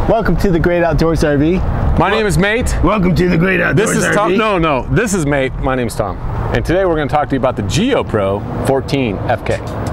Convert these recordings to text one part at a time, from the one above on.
Welcome to the Great Outdoors RV. My name is Mate. Welcome to the Great Outdoors RV. This is Tom. No, this is Mate. My name's Tom. And today we're going to talk to you about the Geo Pro 14FK.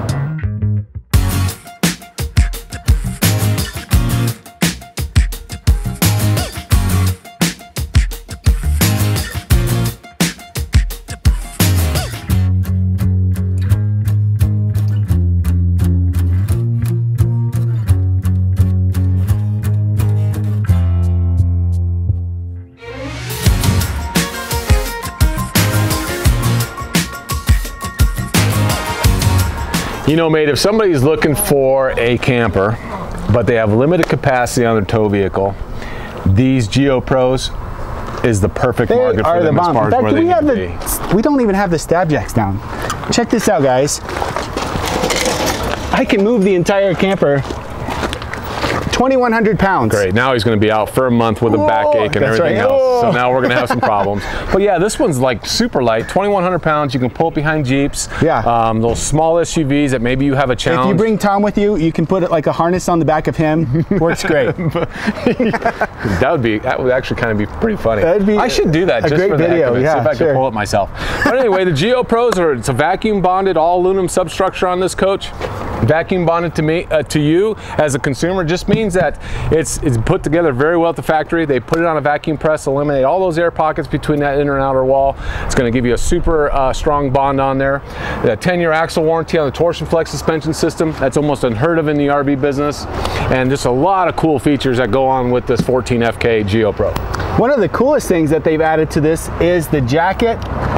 You know, Mate, if somebody's looking for a camper, but they have limited capacity on their tow vehicle, these Geo Pros is the perfect market for them as far as where they need to be. We don't even have the stab jacks down. Check this out, guys. I can move the entire camper 2,100 pounds. Great. Now he's going to be out for a month with a backache and everything else. So now we're going to have some problems. But yeah, this one's like super light, 2,100 pounds. You can pull it behind Jeeps. Yeah. Those small SUVs that maybe you have a challenge. If you bring Tom with you, you can put it like a harness on the back of him. Works great. That would actually kind of be pretty funny. I should do that just for the heck of it. Yeah, see if I can pull it myself. But anyway, the Geo Pros it's a vacuum bonded all aluminum substructure on this coach. Vacuum bonded to you as a consumer just means that it's put together very well at the factory. They put it on a vacuum press, eliminate all those air pockets between that inner and outer wall. It's going to give you a super strong bond on there. A 10-year axle warranty on the torsion flex suspension system. That's almost unheard of in the RV business. And just a lot of cool features that go on with this 14FK Geo Pro. One of the coolest things that they've added to this is the jacket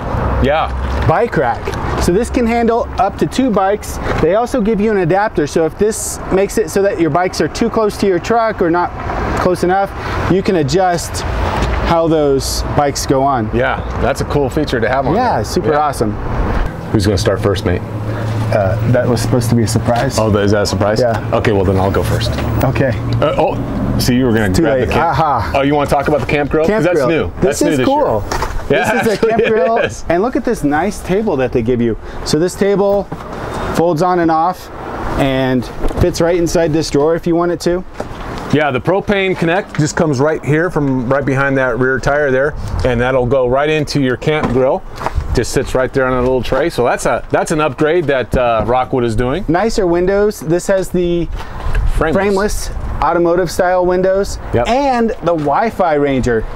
bike rack. So this can handle up to 2 bikes. They also give you an adapter, so if this makes it so that your bikes are too close to your truck or not close enough, you can adjust how those bikes go on. Yeah, that's a cool feature to have on there. Super awesome. Who's going to start first, Mate? That was supposed to be a surprise. Oh, is that a surprise? Yeah. Okay, well then I'll go first. Okay. See, you were going to grab the camp. Oh, you want to talk about the camp grill? Camp grill. New. This is cool. Yeah, this is a camp grill, and look at this nice table that they give you. So this table folds on and off and fits right inside this drawer if you want it to. Yeah, the propane connect just comes right here from right behind that rear tire there, and that'll go right into your camp grill. Just sits right there on a little tray. So that's an upgrade that Rockwood is doing. Nicer windows. This has the frameless automotive style windows and the Wi-Fi Ranger.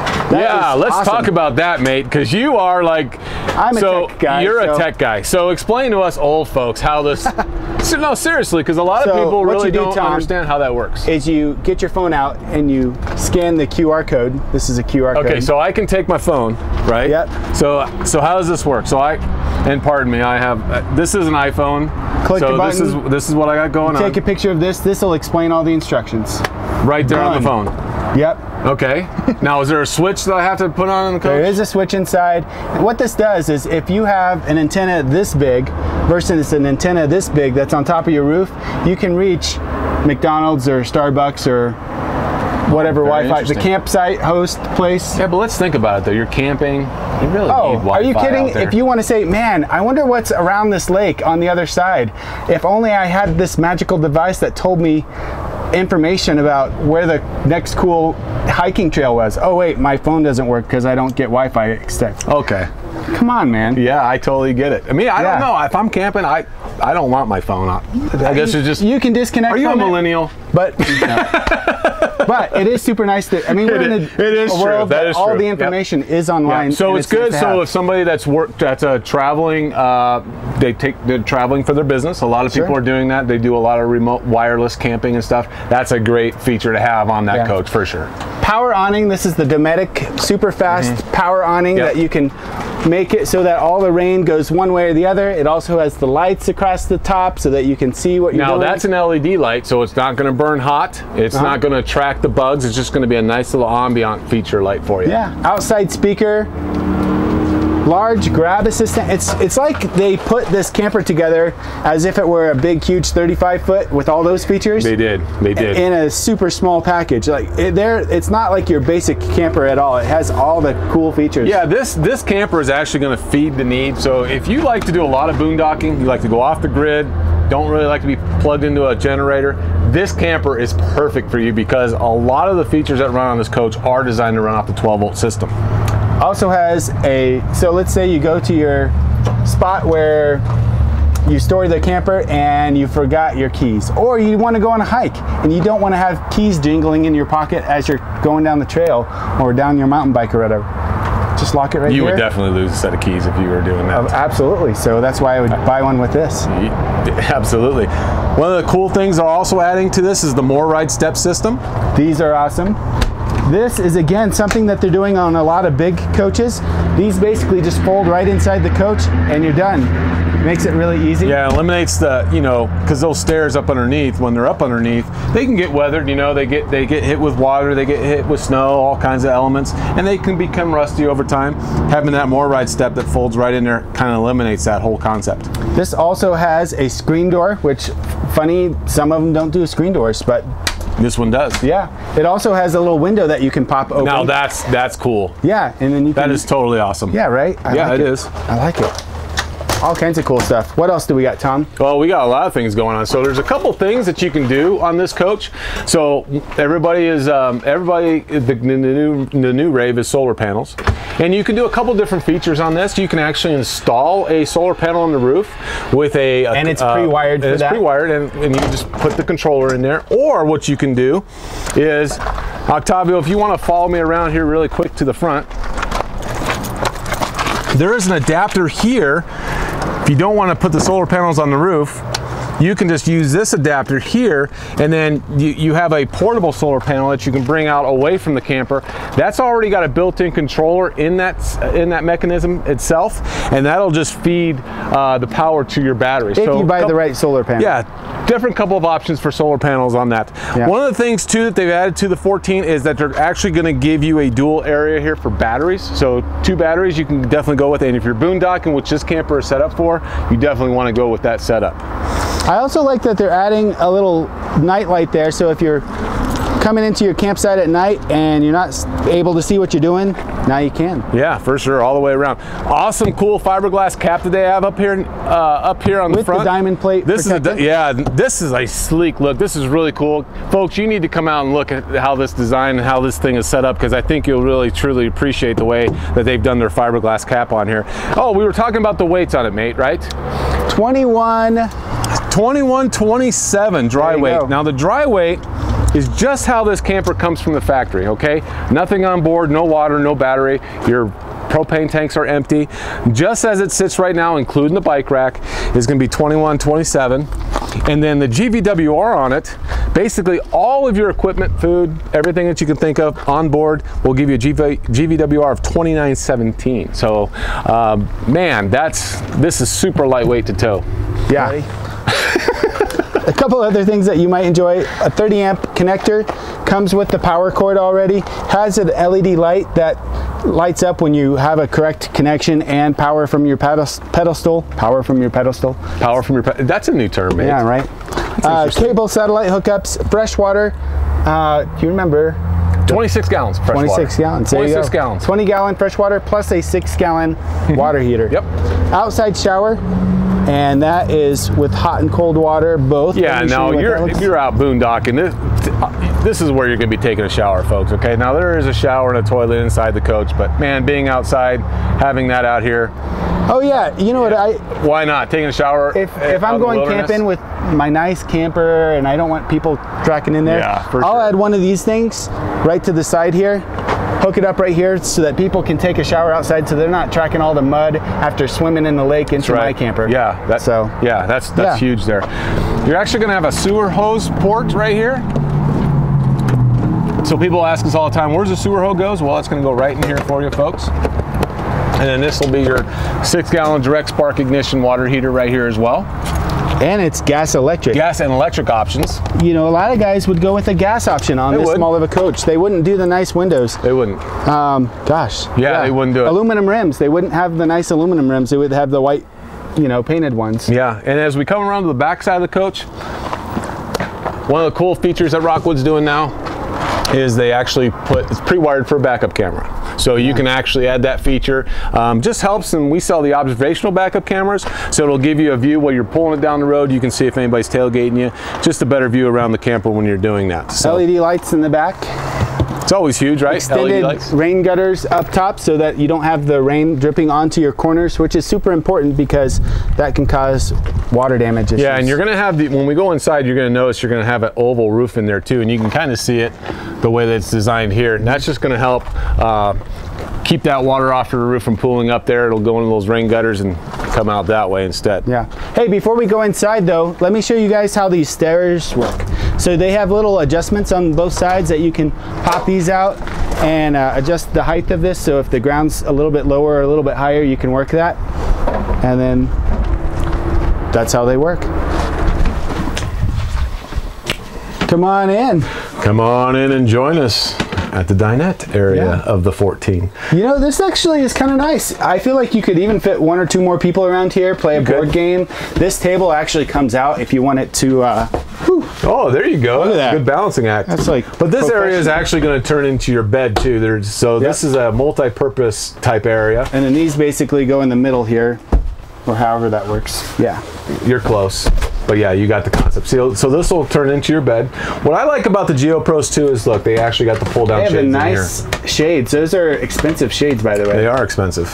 Let's talk about that, Mate, because you are like, I'm a tech guy. You're a tech guy. So explain to us old folks how this, no, seriously, because a lot of people really don't understand how that works. Is you get your phone out and you scan the QR code. This is a QR code. Okay, so I can take my phone, right? Yep. So how does this work? So and pardon me, I have, this is an iPhone. Click the button. This is what I got going on. Take a picture of this. This will explain all the instructions. Right there on the phone. Yep. Okay. Now, is there a switch that I have to put on in the coach? There is a switch inside. And what this does is if you have an antenna this big versus an antenna this big that's on top of your roof, you can reach McDonald's or Starbucks or whatever Wi-Fi, the campsite host place. Yeah, but let's think about it though. You're camping. You really need Wi-Fi. Are you kidding? If you want to say, man, I wonder what's around this lake on the other side. If only I had this magical device that told me information about where the next cool hiking trail was. Oh wait, my phone doesn't work because I don't get Wi-Fi except. Okay. Come on, man. Yeah, I totally get it. I mean, I don't know. If I'm camping, I don't want my phone on. I guess it's just. You can disconnect. Are you a millennial? But. But it is super nice to, I mean, we're in a world that all the information is online. So it's good. So if somebody that's traveling, they're traveling for their business. A lot of people are doing that. They do a lot of remote wireless camping and stuff. That's a great feature to have on that coach for sure. Power awning. This is the Dometic super fast power awning that you can make it so that all the rain goes one way or the other. It also has the lights across the top so that you can see what you're doing. Now that's an LED light, so it's not going to burn hot. It's not going to attract the bugs. It's just going to be a nice little ambient feature light for you. Yeah. Outside speaker. Large grab assistant. It's like they put this camper together as if it were a big, huge 35-foot with all those features. They did. They did. In a super small package. Like it's not like your basic camper at all. It has all the cool features. Yeah, this camper is actually going to feed the need. So if you like to do a lot of boondocking, you like to go off the grid, don't really like to be plugged into a generator, this camper is perfect for you because a lot of the features that run on this coach are designed to run off the 12-volt system. Also has so let's say you go to your spot where you store the camper and you forgot your keys, or you want to go on a hike and you don't want to have keys jingling in your pocket as you're going down the trail or down your mountain bike or whatever. Just lock it right here. You would definitely lose a set of keys if you were doing that. Absolutely. So that's why I would buy one with this. Absolutely. One of the cool things they're also adding to this is the More Ride step system. These are awesome. This is, again, something that they're doing on a lot of big coaches. These basically just fold right inside the coach and you're done. Makes it really easy. Yeah, eliminates the, you know, because those stairs up underneath, when they're up underneath, they can get weathered, you know, they get hit with water, they get hit with snow, all kinds of elements, and they can become rusty over time. Having that More Ride step that folds right in there kind of eliminates that whole concept. This also has a screen door, which, funny, some of them don't do screen doors, but this one does. Yeah. It also has a little window that you can pop open. Now that's cool. Yeah, and then you can... That is totally awesome. Yeah, right? Yeah, it is. I like it. All kinds of cool stuff. What else do we got, Tom? Well, we got a lot of things going on. So there's a couple things that you can do on this coach. So everybody is the new rave is solar panels, and you can do a couple different features on this. You can actually install a solar panel on the roof with and it's pre-wired for that. It's pre-wired, and you just put the controller in there. Or what you can do is, Octavio, if you want to follow me around here really quick to the front, there is an adapter here. If you don't want to put the solar panels on the roof, you can just use this adapter here, and then you have a portable solar panel that you can bring out away from the camper. That's already got a built-in controller in that mechanism itself, and that'll just feed the power to your battery. If you buy the right solar panel. Yeah, different couple of options for solar panels on that. Yeah. One of the things too that they've added to the 14 is that they're actually going to give you a dual area here for batteries. So 2 batteries you can definitely go with, and if you're boondocking, which this camper is set up for, you definitely want to go with that setup. I also like that they're adding a little night light there, so if you're coming into your campsite at night and you're not able to see what you're doing, now you can. Yeah, for sure, all the way around. Awesome, cool fiberglass cap that they have up here on the front. With the diamond plate. This is a sleek look. This is really cool, folks. You need to come out and look at how this design and how this thing is set up, because I think you'll really truly appreciate the way that they've done their fiberglass cap on here. Oh, we were talking about the weights on it, mate, right? 2127 dry weight. Now the dry weight is just how this camper comes from the factory, okay? Nothing on board, no water, no battery. Your propane tanks are empty. Just as it sits right now, including the bike rack, is gonna be 2127. And then the GVWR on it, basically all of your equipment, food, everything that you can think of on board will give you a GVWR of 2917. So, man, this is super lightweight to tow. Yeah. A couple other things that you might enjoy: a 30 amp connector, comes with the power cord already, has an LED light that lights up when you have a correct connection, and power from your pedestal. Power from your pedestal. Power from your pedestal. That's a new term, mate. Yeah, right. Cable satellite hookups, fresh water. Do you remember? 26 gallons fresh 26 gallons. 26 gallons. 20 gallon fresh water plus a 6 gallon water heater. Yep. Outside shower. And that is with hot and cold water both. Yeah, now if you're out boondocking, this is where you're going to be taking a shower, folks, okay? Now there is a shower and a toilet inside the coach, but man, being outside, having that out here. Oh yeah, you know what, why not? Taking a shower if I'm going camping with my nice camper and I don't want people tracking in there, I'll add one of these things right to the side here. Hook it up right here so that people can take a shower outside, so they're not tracking all the mud after swimming in the lake into my camper. Yeah, that's huge there. You're actually going to have a sewer hose port right here. So people ask us all the time, where's the sewer hose goes? Well, it's going to go right in here for you, folks. And then this will be your 6 gallon direct spark ignition water heater right here as well. And it's gas electric. Gas and electric options. You know, a lot of guys would go with a gas option on this small of a coach. They wouldn't do the nice windows. They wouldn't. Gosh. Yeah, they wouldn't do it. Aluminum rims. They wouldn't have the nice aluminum rims. They would have the white, you know, painted ones. Yeah, and as we come around to the back side of the coach, one of the cool features that Rockwood's doing now is they actually it's pre-wired for a backup camera. So you can actually add that feature. Just helps, and we sell the observational backup cameras, so it'll give you a view while you're pulling it down the road. You can see if anybody's tailgating you. Just a better view around the camper when you're doing that. So LED lights in the back. It's always huge, right? Extended rain gutters up top so that you don't have the rain dripping onto your corners, which is super important because that can cause water damage issues. Yeah, and you're gonna have when we go inside, you're gonna notice you're gonna have an oval roof in there too, and you can kind of see it the way that it's designed here. And that's just gonna help keep that water off your roof from pooling up there. It'll go into those rain gutters and come out that way instead. Yeah. Hey, before we go inside though, let me show you guys how these stairs work. So they have little adjustments on both sides that you can pop these out and adjust the height of this. So if the ground's a little bit lower or a little bit higher, you can work that. And then that's how they work. Come on in. Come on in and join us at the dinette area of the 14. You know, this actually is kind of nice. I feel like you could even fit 1 or 2 more people around here, play a board game. This table actually comes out if you want it to oh, there you go. Look at that. Good balancing act. That's like, but this area is actually going to turn into your bed too. This is a multi-purpose type area. And then these basically go in the middle here, or however that works. Yeah. You're close. But yeah, you got the concept. So this will turn into your bed. What I like about the Geo Pros too is, look, they actually got the pull down shades in here. They have the nice shades. Those are expensive shades, by the way. They are expensive.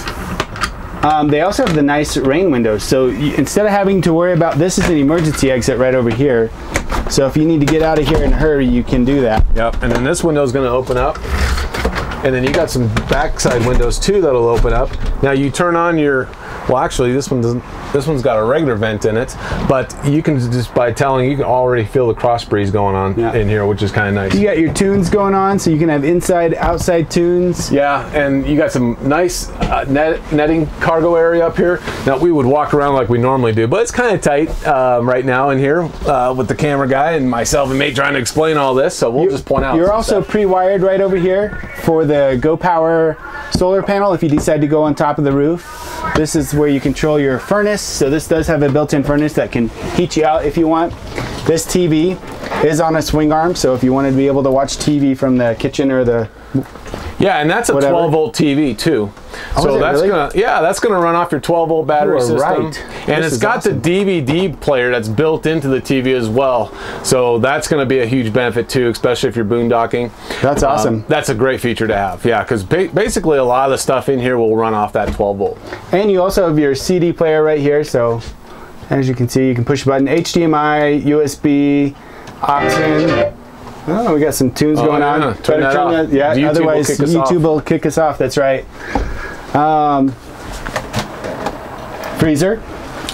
They also have the nice rain windows. So instead of having to worry about, this is an emergency exit right over here. So if you need to get out of here in a hurry, you can do that. Yep, and then this window is going to open up. And then you got some backside windows too that'll open up. Now you turn on your, well actually this one doesn't, this one's got a regular vent in it, but you can just, by telling, you can already feel the cross breeze going on in here, which is kind of nice. You got your tunes going on, so you can have inside, outside tunes. Yeah, and you got some nice netting cargo area up here. Now we would walk around like we normally do, but it's kind of tight right now in here with the camera guy and myself and mate trying to explain all this, so we'll just point out. You're also pre-wired right over here for the Go Power solar panel if you decide to go on top of the roof. This is where you control your furnace. So this does have a built-in furnace that can heat you out if you want. This TV is on a swing arm, so if you wanted to be able to watch TV from the kitchen or the and that's a 12-volt TV too. Oh, so that's really? that's gonna run off your 12-volt battery system. Right. And it's got the DVD player that's built into the TV as well. So that's gonna be a huge benefit too, especially if you're boondocking. That's awesome. That's a great feature to have. Yeah, because basically a lot of the stuff in here will run off that 12-volt. And you also have your CD player right here. So as you can see, you can push a button, HDMI, USB, aux in. Oh, we got some tunes going on. Turn that off. Otherwise YouTube will kick us off. That's right. Freezer.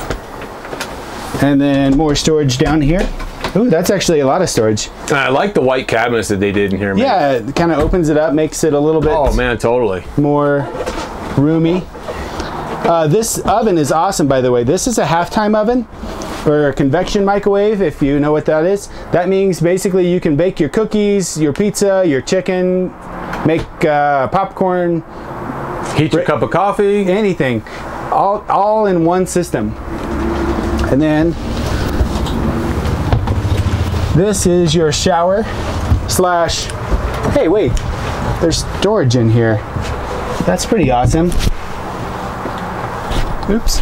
And then more storage down here. Ooh, that's actually a lot of storage. I like the white cabinets that they did in here, man. Yeah, it kind of opens it up, makes it a little bit totally more roomy. This oven is awesome, by the way. This is a half-time oven, or a convection microwave, if you know what that is. That means basically you can bake your cookies, your pizza, your chicken, make popcorn, heat your cup of coffee, anything, all in one system. And then this is your shower slash, hey wait, there's storage in here. That's pretty awesome. Oops.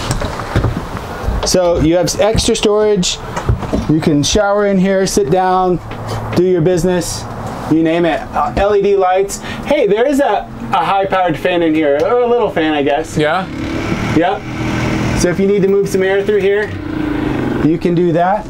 So you have extra storage. You can shower in here, sit down, do your business, you name it. LED lights. Hey, there is a high-powered fan in here, or a little fan, I guess. Yeah? Yep. So if you need to move some air through here, you can do that.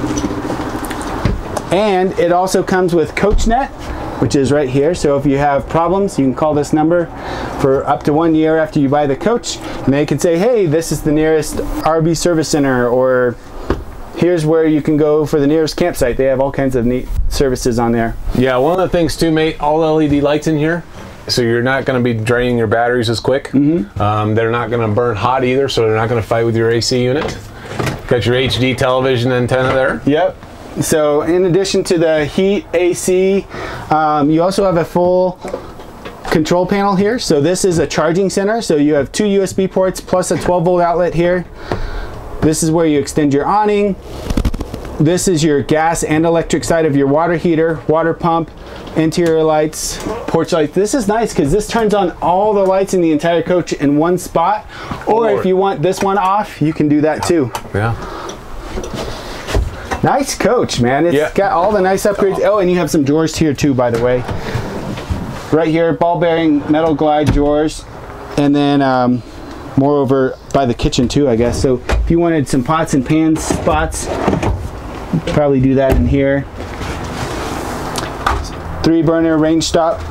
And it also comes with CoachNet, which is right here. So if you have problems, you can call this number for up to 1 year after you buy the coach, and they can say, hey, this is the nearest RV service center, or here's where you can go for the nearest campsite. They have all kinds of neat services on there. Yeah, one of the things too, mate, all LED lights in here, so you're not going to be draining your batteries as quick. They're not going to burn hot either, so they're not going to fight with your AC unit. Got your HD television antenna there. Yep. So in addition to the heat, AC, you also have a full control panel here. So this is a charging center. So you have 2 USB ports plus a 12-volt outlet here. This is where you extend your awning. this is your gas and electric side of your water heater, water pump, interior lights, porch lights. This is nice because this turns on all the lights in the entire coach in one spot. Or if you want this one off, you can do that too. Yeah. Nice coach, man. It's got all the nice upgrades. Oh, and you have some drawers here too, by the way. Right here, ball bearing metal glide drawers. And then moreover by the kitchen too, I guess. So if you wanted some pots and pans spots, probably do that in here. 3-burner range top.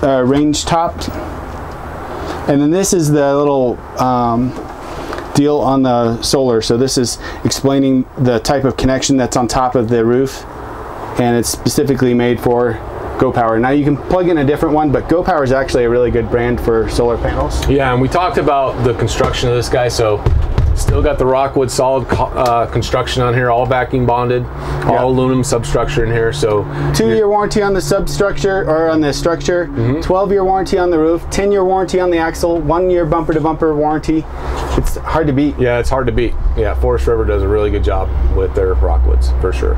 And then this is the little deal on the solar. So this is explaining the type of connection that's on top of the roof, and it's specifically made for Go Power. Now you can plug in a different one, but Go Power is actually a really good brand for solar panels. Yeah, and we talked about the construction of this guy, so still got the Rockwood solid construction on here, all vacuum bonded, all aluminum substructure in here. So 2-year warranty on the substructure or on the structure, 12-year warranty on the roof, 10-year warranty on the axle, 1-year bumper to bumper warranty. It's hard to beat. Yeah, it's hard to beat. Yeah, Forest River does a really good job with their Rockwoods for sure.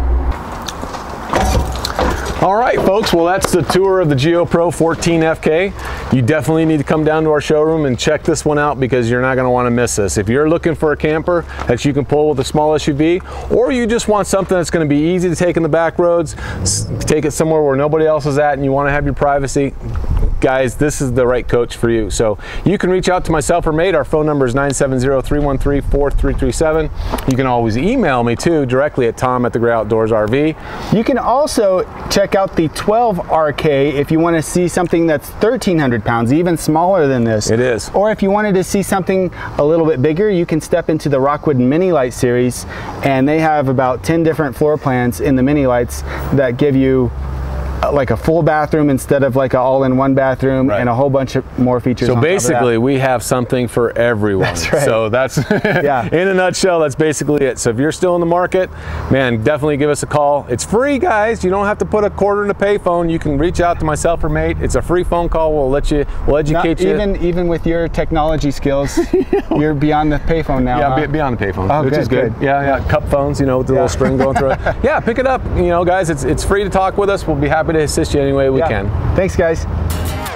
All right, folks, well, that's the tour of the Geo Pro 14FK. You definitely need to come down to our showroom and check this one out because you're not going to want to miss this. If you're looking for a camper that you can pull with a small SUV, or you just want something that's going to be easy to take in the back roads, take it somewhere where nobody else is at and you want to have your privacy, guys, this is the right coach for you. So you can reach out to myself or Mate. Our phone number is 970-313-4337. You can always email me too directly at tom@theGrayOutdoorsRV. You can also check out the 12RK if you want to see something that's 1,300 pounds, even smaller than this. It is. Or if you wanted to see something a little bit bigger, you can step into the Rockwood Mini Light series, and they have about 10 different floor plans in the Mini Lights that give you like a full bathroom instead of like an all-in-one bathroom, and a whole bunch of more features. So basically we have something for everyone. That's right. So that's in a nutshell, that's basically it. So if you're still in the market, man, definitely give us a call. It's free, guys. You don't have to put a quarter in a payphone. You can reach out to myself or Mate. It's a free phone call. We'll educate you. Even with your technology skills, you're beyond the payphone now. Yeah, beyond the payphone, which is good. Yeah, cup phones, you know, with the little string going through it. Yeah, pick it up. You know, guys, it's free to talk with us. We'll be happy to assist you any way we can. Thanks, guys.